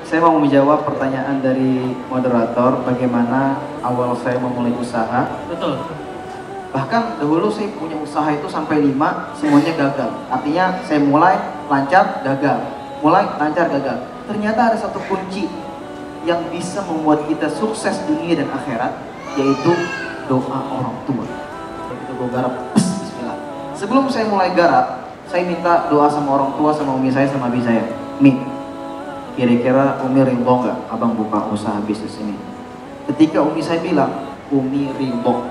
Saya mau menjawab pertanyaan dari moderator, bagaimana awal saya memulai usaha. Betul. Bahkan dahulu saya punya usaha itu sampai 5, semuanya gagal. Artinya saya mulai lancar, gagal. Mulai lancar, gagal. Ternyata ada satu kunci yang bisa membuat kita sukses dunia dan akhirat, yaitu doa orang tua. Begitu gue garap, bismillah. Sebelum saya mulai garap, saya minta doa sama orang tua, sama umi saya, sama abi saya. Mi, kira-kira Umi ridho nggak abang buka usaha bisnis ini? Ketika Umi saya bilang, Umi ridho,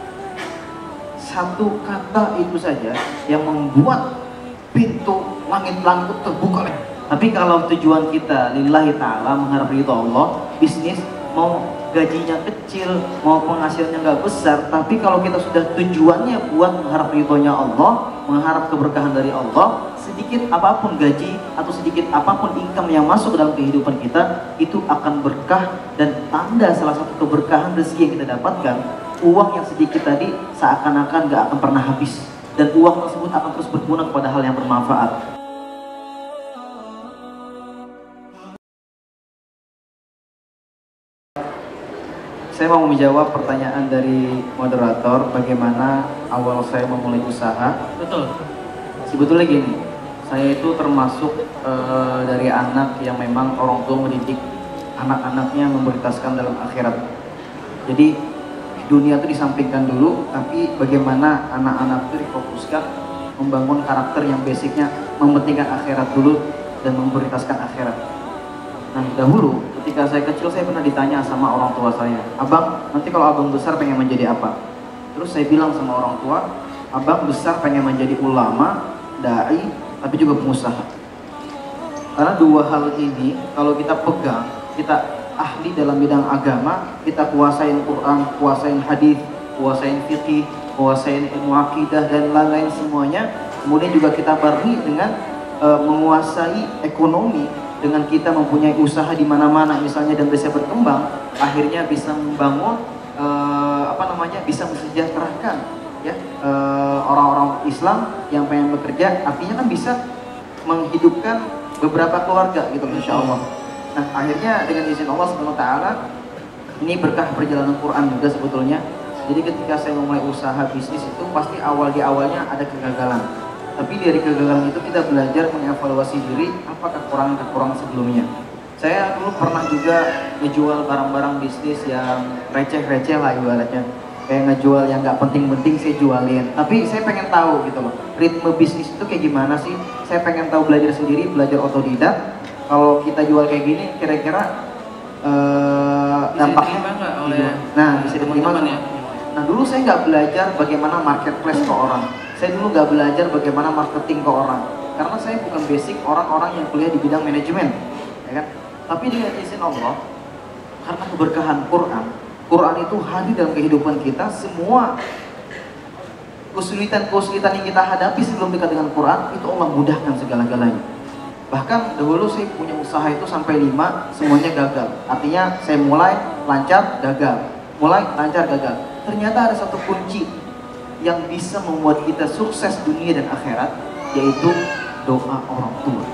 satu kata itu saja yang membuat pintu langit-langit itu terbuka. Tapi kalau tujuan kita lillahi ta'ala, mengharap ridho Allah, bisnis mau gajinya kecil, mau penghasilannya nggak besar, tapi kalau kita sudah tujuannya buat mengharap ridhonya Allah, mengharap keberkahan dari Allah, sedikit apapun gaji atau sedikit apapun income yang masuk dalam kehidupan kita, itu akan berkah. Dan tanda salah satu keberkahan rezeki yang kita dapatkan, uang yang sedikit tadi seakan-akan gak akan pernah habis, dan uang tersebut akan terus berguna kepada hal yang bermanfaat. Saya mau menjawab pertanyaan dari moderator, bagaimana awal saya memulai usaha. Betul. Sebetulnya gini, saya itu termasuk dari anak yang memang orang tua mendidik anak-anaknya memprioritaskan dalam akhirat. Jadi dunia itu disampingkan dulu, tapi bagaimana anak-anak itu difokuskan membangun karakter yang basicnya mementingkan akhirat dulu dan memprioritaskan akhirat. Nah, dahulu ketika saya kecil, saya pernah ditanya sama orang tua saya, abang, nanti kalau abang besar pengen menjadi apa? Terus saya bilang sama orang tua, abang besar pengen menjadi ulama, dai, tapi juga pengusaha. Karena dua hal ini kalau kita pegang, kita ahli dalam bidang agama, kita kuasain Quran, kuasain hadis, kuasain fikih, kuasain ilmu akidah dan lain-lain semuanya. Kemudian juga kita barengi dengan menguasai ekonomi, dengan kita mempunyai usaha di mana-mana misalnya dan bisa berkembang, akhirnya bisa membangun bisa mensejahterakan ya orang-orang Islam yang pengen bekerja, artinya kan bisa menghidupkan beberapa keluarga gitu insya Allah. Nah, akhirnya dengan izin Allah SWT, ini berkah perjalanan Quran juga sebetulnya. Jadi ketika saya memulai usaha bisnis itu pasti awalnya ada kegagalan. Tapi dari kegagalan itu kita belajar mengevaluasi diri, apa kekurangan-kekurangan sebelumnya. Saya dulu pernah juga ngejual barang-barang bisnis yang receh-receh lah ibaratnya. Kayak ngejual yang nggak penting-penting saya jualin. Tapi saya pengen tahu gitu loh, ritme bisnis itu kayak gimana sih? Saya pengen tahu, belajar sendiri, belajar otodidak. Kalau kita jual kayak gini, kira-kira dampaknya bisa diterima ya? Nah, dulu saya nggak belajar bagaimana marketplace ke orang. Saya dulu nggak belajar bagaimana marketing ke orang. Karena saya bukan basic orang-orang yang kuliah di bidang manajemen, ya kan? Tapi dengan izin Allah, karena keberkahan Quran itu hadir dalam kehidupan kita. Semua kesulitan-kesulitan yang kita hadapi sebelum dekat dengan Quran, itu Allah mudahkan segala-galanya. Bahkan dahulu saya punya usaha itu sampai 5, semuanya gagal. Artinya saya mulai lancar, gagal. Mulai lancar, gagal. Ternyata ada satu kunci yang bisa membuat kita sukses dunia dan akhirat, yaitu doa orang tua.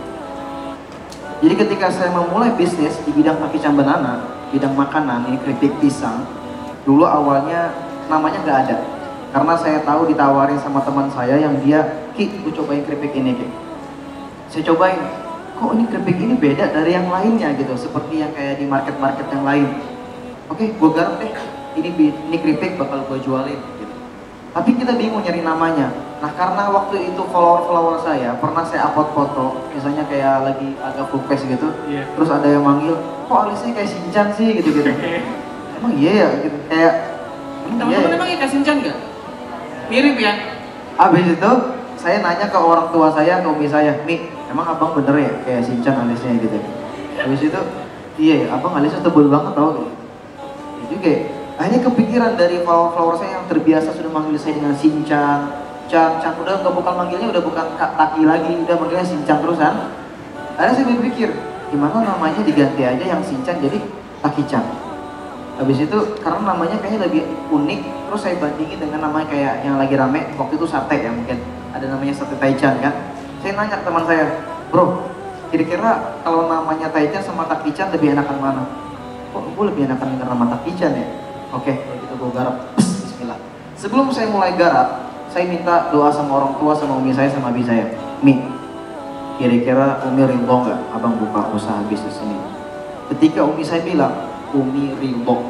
Jadi ketika saya memulai bisnis di bidang pakaian banana, bidang makanan, ini keripik pisang, dulu awalnya namanya nggak ada. Karena saya tahu ditawarin sama teman saya yang dia, Ki, gue cobain keripik ini, Ki. Saya cobain, kok ini keripik ini beda dari yang lainnya gitu, seperti yang kayak di market-market yang lain. Oke, gue garap deh, ini keripik bakal gue jualin gitu. Tapi kita bingung nyari namanya. Nah, karena waktu itu follower saya pernah saya upload foto, misalnya kayak lagi agak full face gitu, terus ada yang manggil, kok alisnya kayak Shinchan sih gitu-gitu. Emang iya ya gitu, kayak teman-teman emang kayak Shinchan nggak? Mirip ya? Abis itu saya nanya ke orang tua saya, ke umi saya, Mi, emang abang bener ya kayak Shinchan alisnya gitu? Habis itu, iya ya, abang alisnya tebel banget tau gitu. Itu kayak, akhirnya kepikiran dari follower saya yang terbiasa sudah manggil saya dengan Shinchan, Chan, udah nggak bukan manggilnya, udah bukan Kak Taki lagi, udah manggilnya Shinchan terusan. Akhirnya saya berpikir, gimana namanya diganti aja yang Shinchan jadi Taki-chan. Habis itu karena namanya kayaknya lebih unik, terus saya bandingin dengan namanya kayak yang lagi rame waktu itu sate ya, mungkin ada namanya sate Taichan kan. Saya nanya ke teman saya, bro, kira-kira kalau namanya Taichan sama Takichan lebih enakan mana? Kok gue lebih enakan denger nama Takichan ya? Oke, kalau gitu gue garap. Bismillah. Sebelum saya mulai garap, saya minta doa sama orang tua, sama umi saya, sama abi saya. Mi, kira-kira umi ridho nggak abang buka usaha bisnis ini? Ketika umi saya bilang, umi ridho,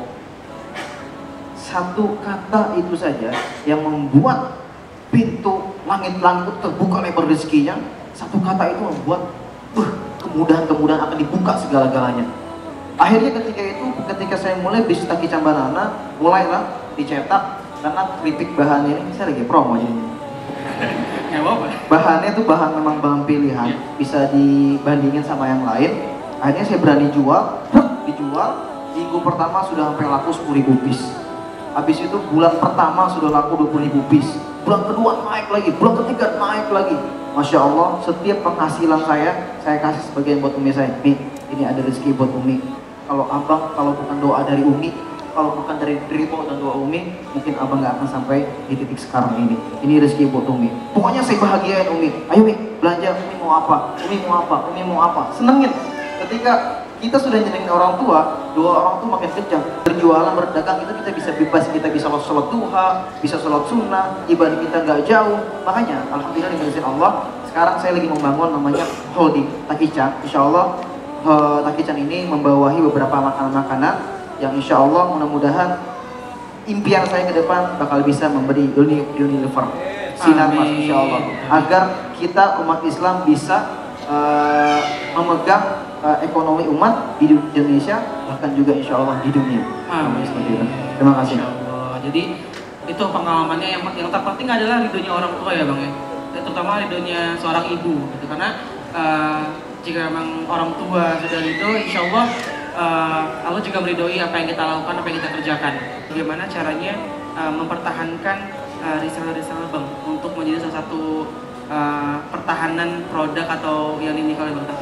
satu kata itu saja yang membuat pintu langit-langit terbuka lebar rezekinya. Satu kata itu membuat kemudahan-kemudahan akan dibuka segala-galanya. Akhirnya ketika saya mulai bisnis Takichan Banana, mulailah dicetak karena keripik bahannya ini, saya lagi promo jadi. Nggak apa-apa. Bahannya tuh memang bahan pilihan, bisa dibandingin sama yang lain. Akhirnya saya berani dijual. Minggu pertama sudah sampai laku 10.000 piece. Habis itu bulan pertama sudah laku 20.000 piece. Bulan kedua naik lagi, bulan ketiga naik lagi. Masya Allah, setiap penghasilan saya kasih sebagian buat umi saya. Mi, ini ada rezeki buat umi. Kalau bukan doa dari umi, kalau bukan dari ridho dan doa umi, mungkin abang nggak akan sampai di titik sekarang ini. Ini rezeki buat umi. Pokoknya saya bahagiain umi. Ayo mi, belanja. Umi mau apa? Umi mau apa? Umi mau apa? Senengin. Ketika kita sudah nyenengin orang tua, doa orang tua makin kencang. Berjualan, berdagang itu kita bisa bebas, kita bisa sholat duha, bisa sholat sunnah, ibadah kita nggak jauh. Makanya, alhamdulillah di Allah, sekarang saya lagi membangun namanya holding Takichan. Insya Allah Takichan ini membawahi beberapa makanan-makanan yang insya Allah mudah-mudahan impian saya ke depan bakal bisa memberi Unilever sinar mas insya Allah, agar kita umat Islam bisa memegang ekonomi umat di Indonesia, bahkan juga insya Allah di dunia. Amin. Terima kasih. Insya Allah. Jadi itu pengalamannya yang terpenting adalah ridhonya orang tua ya bang ya, terutama ridhonya seorang ibu gitu. Karena jika memang orang tua sudah ridho, insya Allah Allah juga meridhoi apa yang kita lakukan, apa yang kita kerjakan. Bagaimana caranya mempertahankan risalah-risalah bang untuk menjadi salah satu pertahanan produk atau yang dimiliki oleh Bang Taki?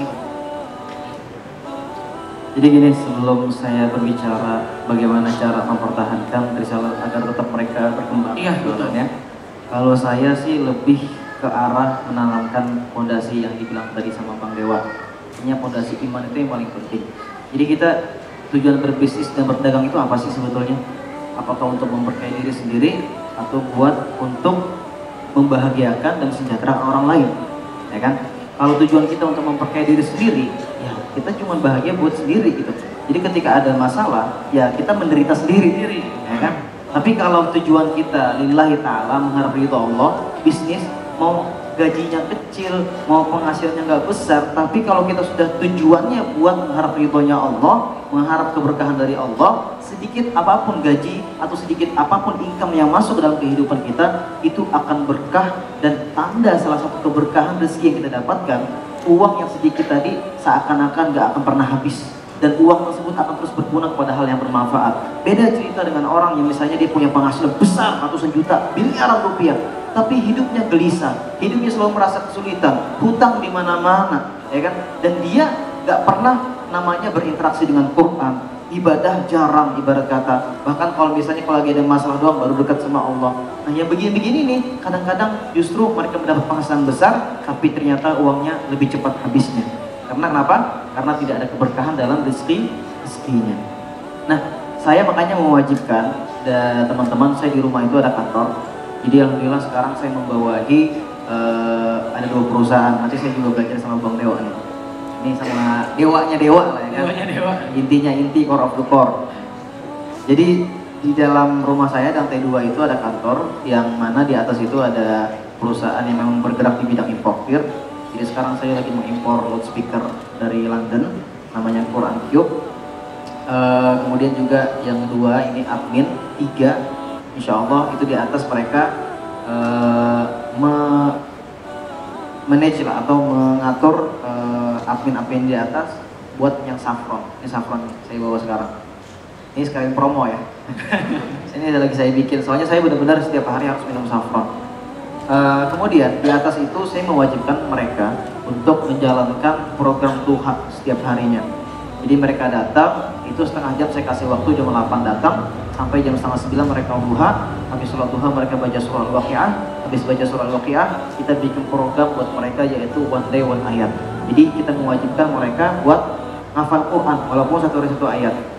Jadi gini, sebelum saya berbicara bagaimana cara mempertahankan risalah agar tetap mereka berkembang, iya, betul. Ya. Kalau saya sih lebih ke arah menanamkan fondasi yang dibilang tadi sama Bang Dewa. Artinya fondasi iman itu yang paling penting. Jadi kita tujuan berbisnis dan berdagang itu apa sih sebetulnya? Apakah untuk memperkaya diri sendiri atau buat untuk membahagiakan dan sejahtera orang lain, ya kan? Kalau tujuan kita untuk memperkaya diri sendiri, ya kita cuma bahagia buat sendiri gitu. Jadi ketika ada masalah, ya kita menderita sendiri, ya kan? Tapi kalau tujuan kita lillahi ta'ala, mengharap ridho Allah, bisnis mau gajinya kecil, mau penghasilannya nggak besar, tapi kalau kita sudah tujuannya buat mengharap ridhonya Allah, mengharap keberkahan dari Allah, sedikit apapun gaji atau sedikit apapun income yang masuk dalam kehidupan kita, itu akan berkah. Dan tanda salah satu keberkahan rezeki yang kita dapatkan, uang yang sedikit tadi seakan-akan nggak akan pernah habis, dan uang tersebut akan terus berguna kepada hal yang bermanfaat. Beda cerita dengan orang yang misalnya dia punya penghasilan besar, ratusan juta, miliaran rupiah, tapi hidupnya gelisah, hidupnya selalu merasa kesulitan, hutang di mana-mana, ya kan? Dan dia nggak pernah namanya berinteraksi dengan Quran, ibadah jarang, ibarat kata. Bahkan kalau misalnya kalau lagi ada masalah doang baru dekat sama Allah. Nah yang begini-begini nih, kadang-kadang justru mereka mendapat penghasilan besar, tapi ternyata uangnya lebih cepat habisnya. Karena kenapa? Karena tidak ada keberkahan dalam rezekinya. Nah, saya makanya mewajibkan teman-teman saya di rumah itu ada kantor. Jadi alhamdulillah sekarang saya membawahi ada 2 perusahaan. Nanti saya juga belajar sama Bang Dewa nih. Ini sama dewanya dewa lah ya kan. Dewanya dewa. Intinya inti, core of the core. Jadi di dalam rumah saya lantai 2 itu ada kantor, yang mana di atas itu ada perusahaan yang memang bergerak di bidang importir. Jadi sekarang saya lagi mengimpor loudspeaker dari London, namanya Quran Cube. Kemudian juga yang kedua ini admin 3. Insya Allah itu di atas mereka manage lah atau mengatur admin-admin di atas buat yang saffron. Ini saffron saya bawa sekarang. Ini sekalian promo ya. Ini ada lagi saya bikin, soalnya saya benar-benar setiap hari harus minum saffron. Kemudian di atas itu saya mewajibkan mereka untuk menjalankan program duha setiap harinya. Jadi mereka datang, itu setengah jam saya kasih waktu, jam 8 datang sampai jam setengah 9 mereka duha. Habis sholat duha mereka baca surah Al-Waqiah. Habis baca surah Al-Waqiah kita bikin program buat mereka, yaitu one day one ayat. Jadi kita mewajibkan mereka buat ngafal Quran walaupun satu hari satu ayat.